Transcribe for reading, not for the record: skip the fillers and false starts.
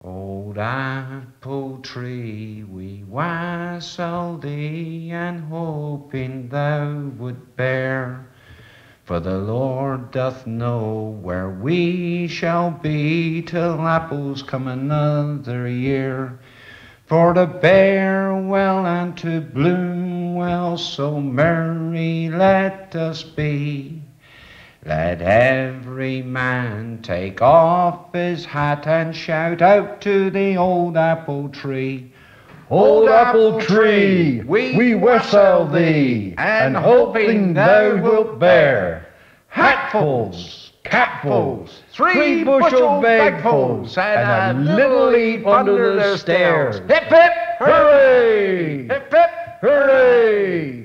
Old apple tree, we wassail thee, and hoping thou would bear. For the Lord doth know where we shall be till apples come another year. For to bear well and to bloom well, so merry let us be. Let every man take off his hat and shout out to the old apple tree. Old apple tree, we wassail thee, and hoping thou wilt bear hatfuls, capfuls, 3 bushel bagfuls, and a little leap under the stairs. Hip, hip, Hooray! hip, hip, Hooray!